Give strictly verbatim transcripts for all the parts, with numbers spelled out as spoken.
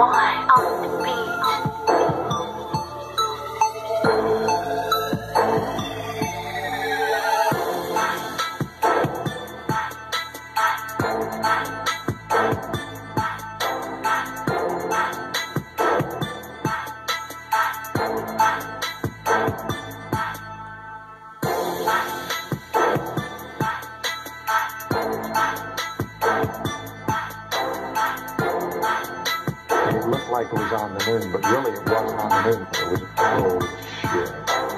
Y on the beat. It looked like it was on the moon, but really it wasn't on the moon. It was bullshit.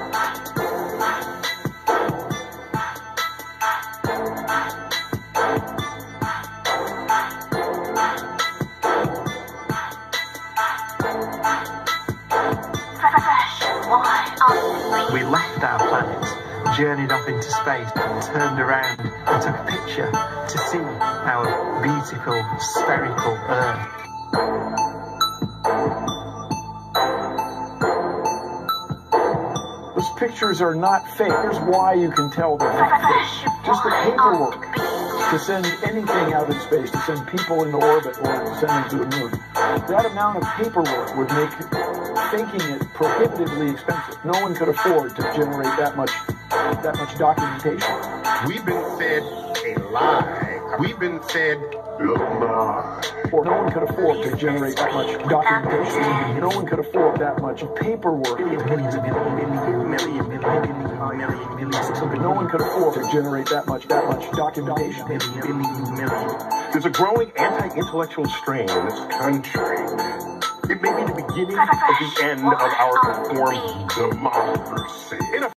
We left our planet, journeyed off into space, turned around and took a picture to see our beautiful spherical Earth. Those pictures are not fake. Here's why you can tell they're not fake. Just the paperwork to send anything out in space, to send people into orbit or to send them to the moon. That amount of paperwork would make faking it prohibitively expensive. No one could afford to generate that much that much documentation. We've been fed a lie. We've been fed a lie. Or no one could afford to generate that much documentation. No one could afford that much paperwork. No one could afford to generate that much that much documentation. There's a growing anti-intellectual strain in this country. It may be the beginning of the end of our reformed democracy.